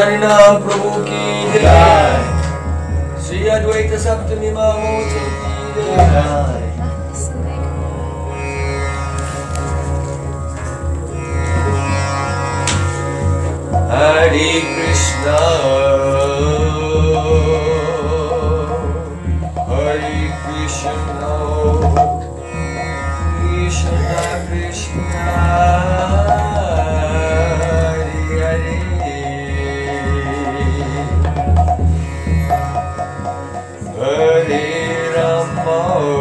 हरिनाम प्रभु की जय। श्री अद्वैत सप्तमी महोत्सव की जय। Hare Krishna, Hare Krishna, Krishna Krishna, Hare Hare, Hare Rama,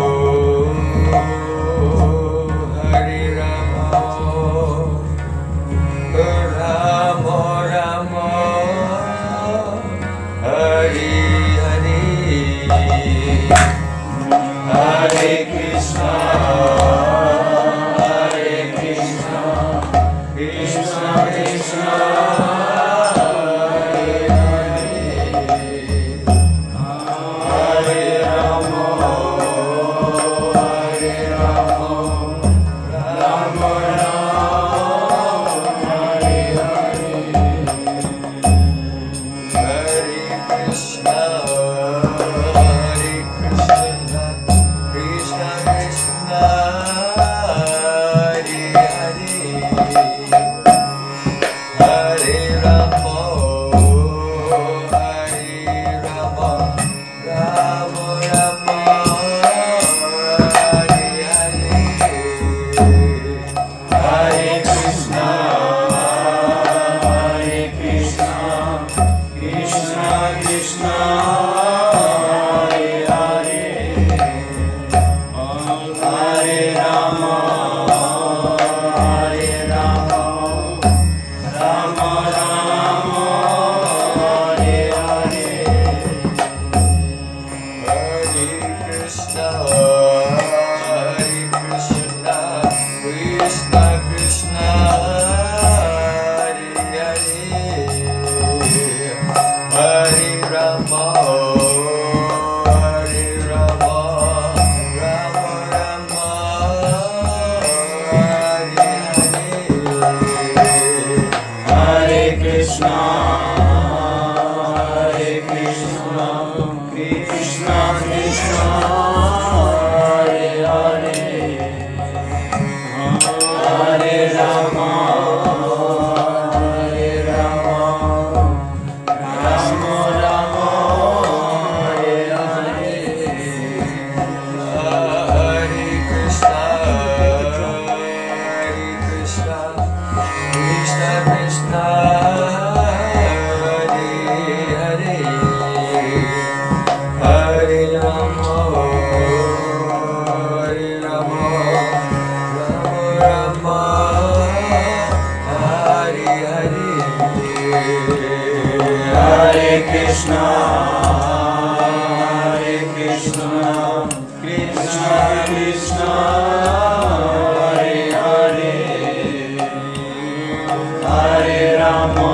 Hare Rama, Rama Rama, Hare Hare, Hare Krishna, Hare Krishna, Krishna Krishna, Hare Hare, Hare Rama, Hare Rama, Rama Rama, Hare Krishna, Hare Krishna, Krishna Krishna, Hare Hare, Hare Rama, Hare Rama, Rama Rama, Hare Hare, Hare Krishna, Hare Krishna, Krishna Krishna, Hare Hare, Hare Rama, Hare Rama, Rama Rama, Hare Hare, Hare Krishna, Hare Krishna, Krishna Krishna, Hare Hare, Hare Rama, Hare Rama, Rama Rama, Hare Hare, Hare Krishna, Hare Krishna, Krishna Krishna, Hare Hare, Hare Rama, Hare Rama, Rama Rama, Hare Hare, Hare Krishna, Hare Krishna, Krishna Krishna, Hare Hare, Hare Rama, Hare Rama, Rama Rama, Hare Hare, Hare Krishna, Hare Krishna, Krishna Krishna, Hare Hare, Hare Rama,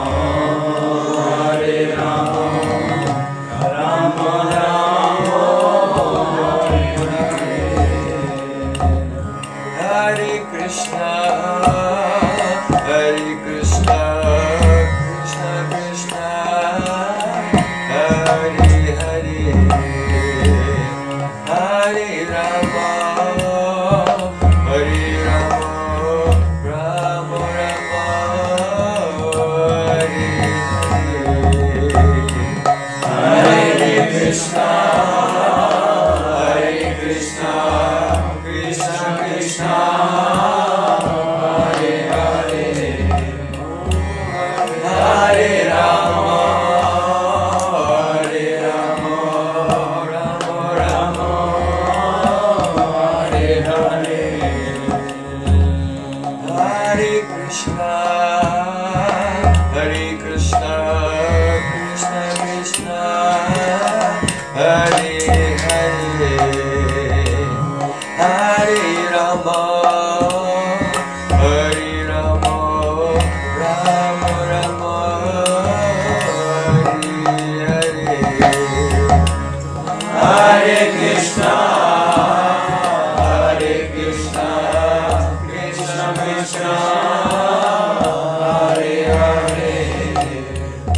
Hare Rama, Rama Rama, Hare Hare, Hare Krishna, Hare Krishna, Krishna Krishna, Hare Hare, Hare Rama, Hare Rama, Rama Rama, Hare Hare, Hare Krishna, Hare Krishna, Krishna Krishna, Hare Hare, Hare Rama, Hare Rama, Rama Rama, Hare Hare, Hare Krishna, Hare Krishna, Krishna Krishna, Hare Hare, Hare Rama, Hare Rama, Rama Rama, Hare Hare, Hare Krishna, Hare Krishna, Krishna Krishna, Hare Hare,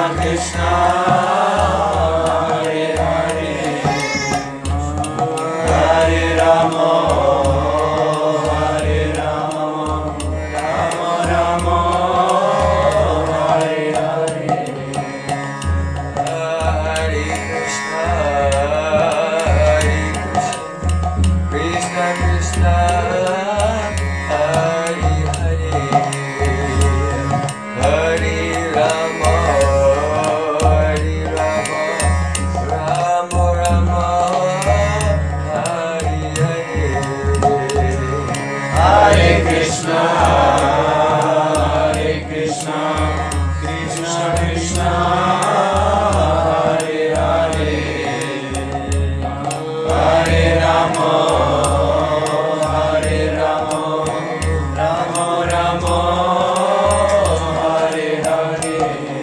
Krishna, Hare Hare, Hare Rama, Hare Rama, Rama Rama, Hare Hare, Hare Krishna, Hare Krishna, Krishna Krishna, Hare Hare, Hare Rama, Hare Rama, Rama Rama, Hare Hare, Hare Krishna, Hare Krishna, Krishna Krishna, Hare Hare, Hare Rama, Hare Rama, Rama Rama, Hare Hare,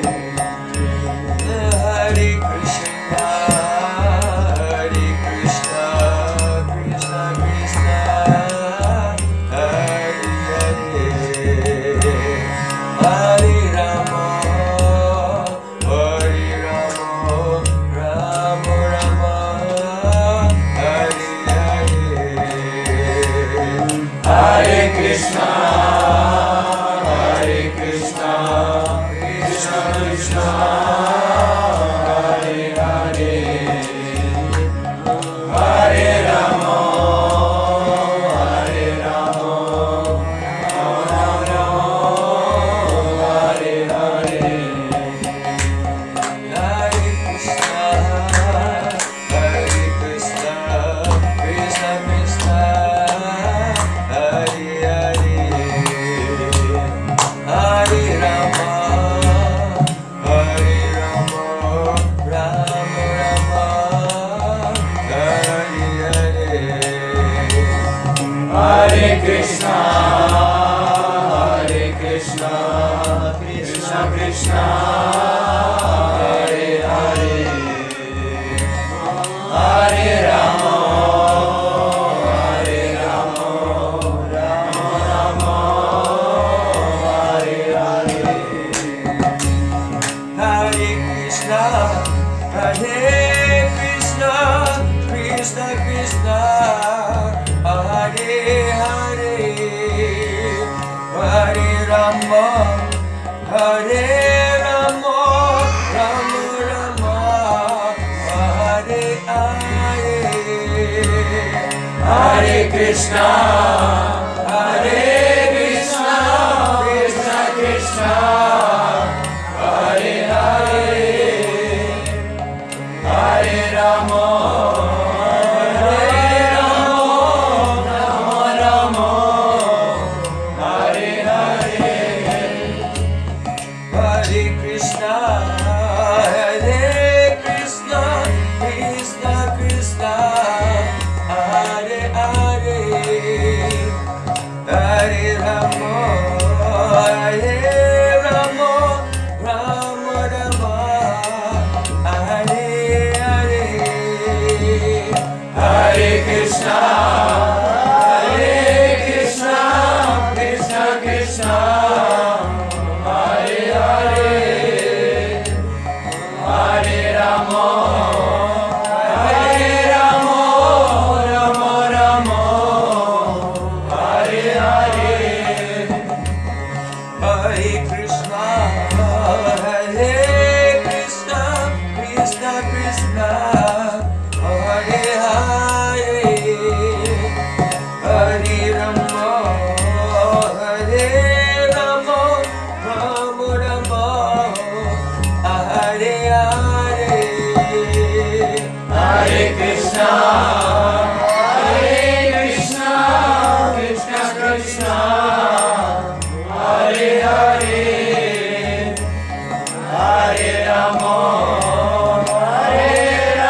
Hare Krishna, Hare Krishna, Krishna Krishna, Hare Hare, Hare Rama, Hare Rama, Rama Rama, Hare Hare, Hare Krishna, Hare Krishna, Krishna Krishna, Hare Hare, Hare Rama, Hare Rama, Rama Rama, Hare Hare, Hare Krishna, Hare Krishna, Krishna Krishna, Hare Hare, Hare Rama, Hare Rama, Rama Rama, Hare Hare, Hare Krishna, Hare Krishna, Krishna Krishna, Hare Hare, Hare Rama, Hare Rama, Rama Rama, Hare Hare, Hare Krishna, Hare Krishna, Krishna Krishna, Hare Hare, Hare Rama, Hare Rama, Rama Rama, Hare Hare, Hare Krishna, Hare Krishna, Krishna Krishna, Hare Hare, Hare Rama, Hare Rama, Rama Rama, Hare Hare, Hare Krishna, Hare Krishna, Krishna Krishna, Hare Hare, Hare Rama, Hare Rama, Rama Rama, Hare Hare, Hare Krishna, Hare Krishna, Krishna Krishna, Hare Hare, Hare Rama, Hare Rama, Rama Rama, Hare Hare, Hare Krishna, Hare Krishna, Krishna Krishna, Hare Hare, Hare Rama, Hare Rama, Rama Rama, Hare Hare, Hare Krishna, Hare Krishna, Krishna Krishna, Hare Hare, Hare Rama, Hare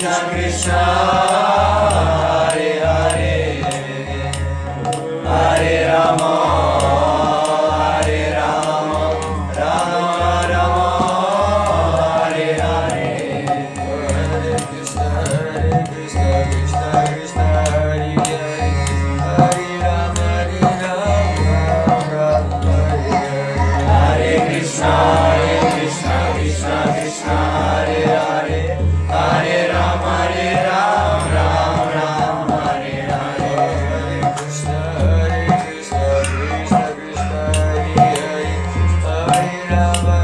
Krishna, Hare Hare, Hare Rama, Hare Rama, Rama Rama, Hare Hare, Hare Krishna, Krishna Krishna, Hare Hare, Hare Rama, Rama Hare Hare, Hare Krishna, Krishna Krishna, Hare Hare, Hare Rama, Rama Hare Hare, Hare Krishna, Krishna Krishna, Hare Hare, Hare Rama,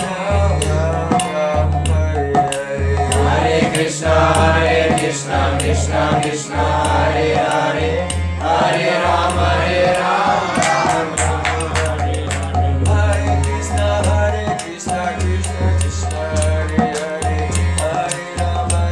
Rama Hare Hare, Hare Krishna, Krishna Krishna, Hare Hare, Hare Rama, Rama Hare Hare, Hare Krishna, Krishna Krishna, Hare Hare, Hare Rama,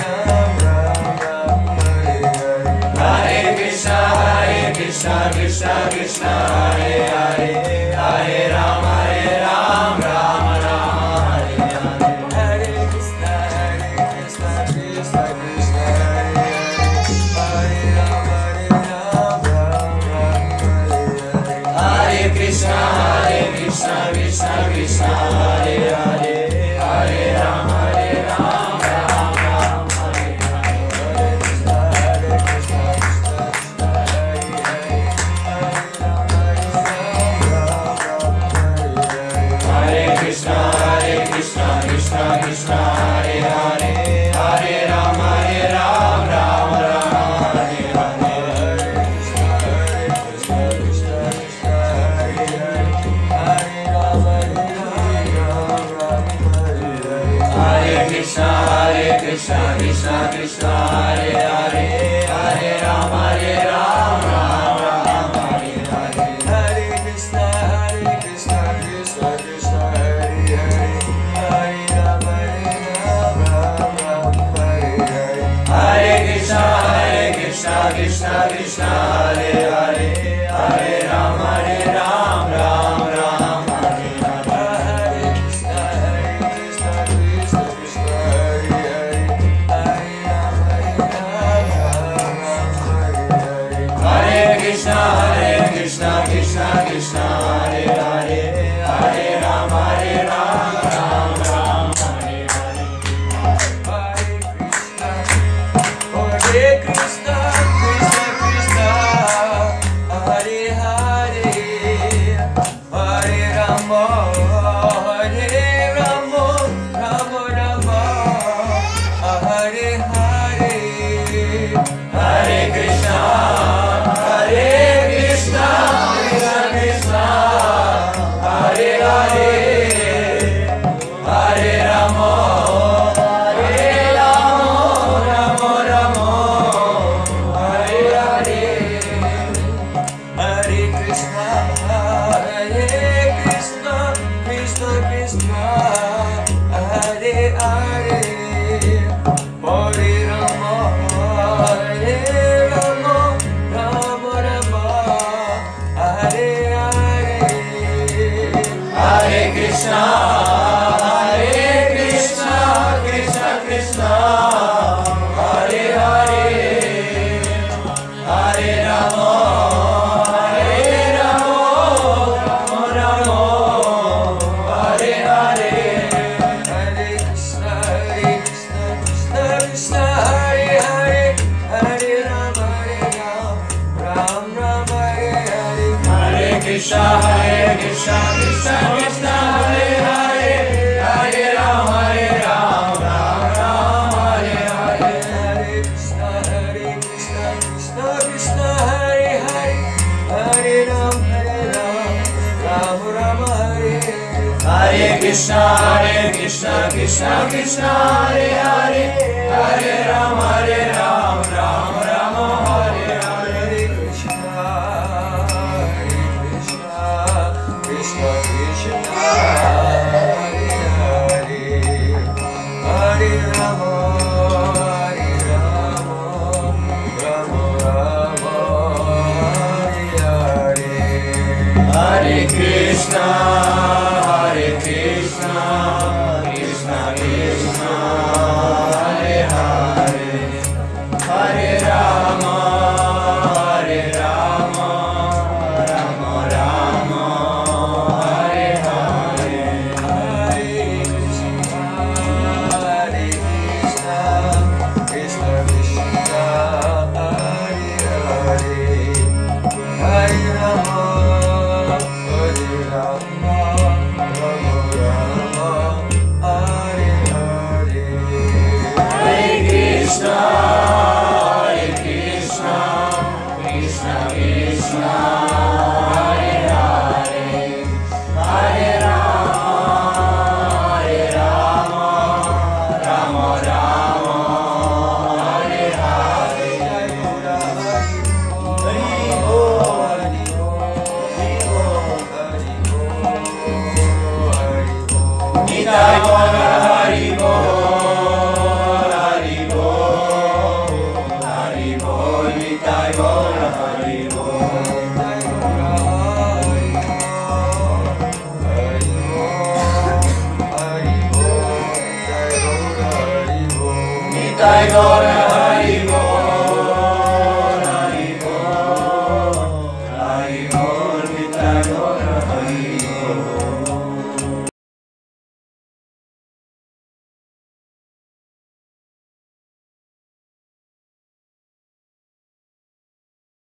Rama Hare Hare, Hare Krishna, Krishna Krishna, Hare Hare, Hare Rama, Rama Hare Hare, Hare Krishna, Krishna Krishna, Hare Hare, Hare Krishna, Krishna Krishna, Hare Hare, Hare Rama, Rama Hare Hare, Hare Krishna, Krishna Krishna, Hare Hare, Hare Rama, Rama Hare Hare, Hare Krishna, Krishna Krishna, Hare Hare, Hare Rama, Rama Hare Hare, Hare Krishna, Krishna Krishna, Hare Hare, Hare Rama, Rama Hare Hare, Hare Krishna, Krishna Krishna, Hare Hare, Hare Rama, Rama Hare Hare, Hare Krishna, Krishna Krishna, Hare Hare, Hare Rama, Rama Hare Hare, Hare Krishna, Krishna Krishna, Hare Hare, Hare Rama, Rama Hare Hare, Hare Krishna, Krishna Krishna, Hare Hare, Hare Rama, Rama Hare Hare, Hare Krishna, Krishna Krishna, Hare Hare, Hare Rama, Rama Rama, Hare Hare, Hare Krishna, Krishna Krishna, Hare Hare, Hare Rama, Rama Rama, Hare Hare, Hare Krishna, Krishna Krishna, Hare Hare, Hare Rama, Rama Rama, Hare Hare, Hare Krishna, Krishna Krishna, Hare Hare, Hare Rama, Rama Hare Hare, Hare Krishna, Krishna Hare Hare, Hare Rama, Rama Hare Hare, Hare Krishna, Krishna Krishna, Hare Hare, Hare Rama, Rama Hare Hare, Hare Krishna, Krishna Hare Hare, Hare Rama, Rama Hare Hare, Hare Krishna, Krishna Krishna, Hare Hare, Hare Rama, Rama Hare Hare, Hare Krishna, Krishna Krishna, Hare Hare, Hare Rama, Rama Hare Hare, Hare Krishna, Krishna Krishna, Hare Hare, Nitai Gaura